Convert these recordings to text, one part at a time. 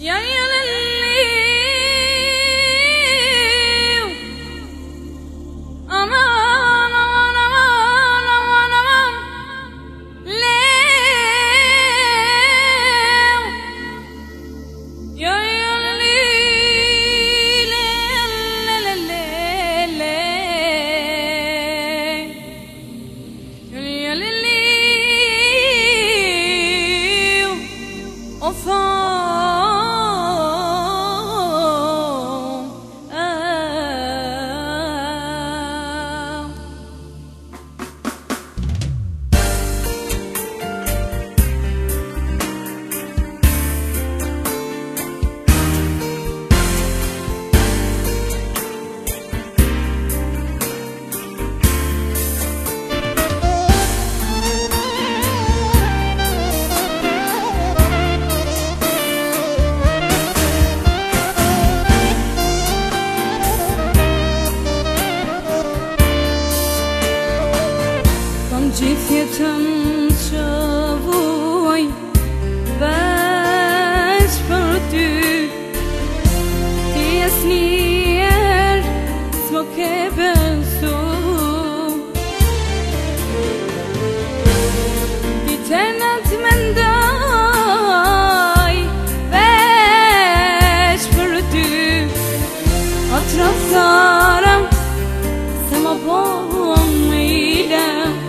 يا للي أمان أمان أمان أمان أمان ليه يا للي يا للي Gjithjetën që vuaj veç për ty, ti asnjëherë s'më ke besu. Dite natë mendoj veç për ty, atë rëthara se më bom me ile.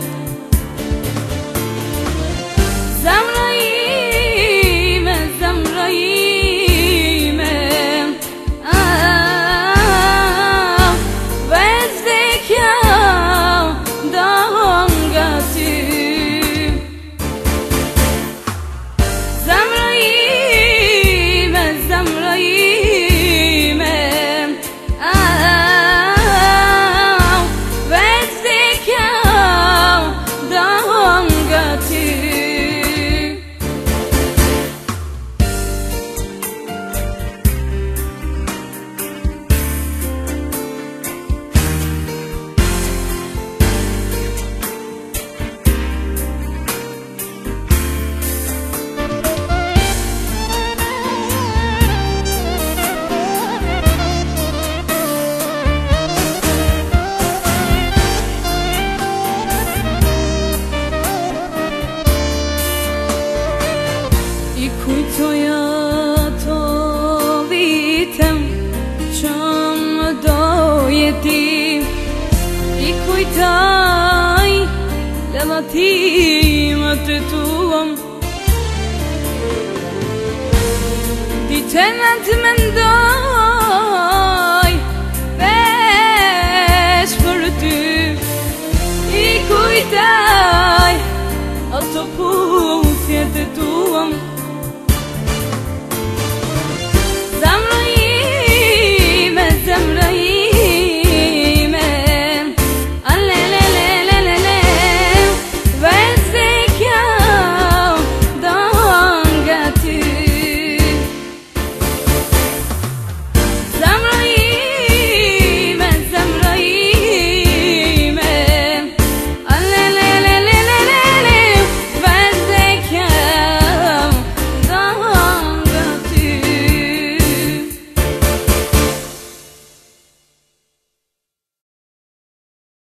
Zemra ime, zemra ime, veç vdekja dam nga ty. Zemra ime, zemra ime, veç vdekja dam nga ty. I kujtoja to vitem që më doje ti, I kujtaj levatimet të tuam, dite natë mendoj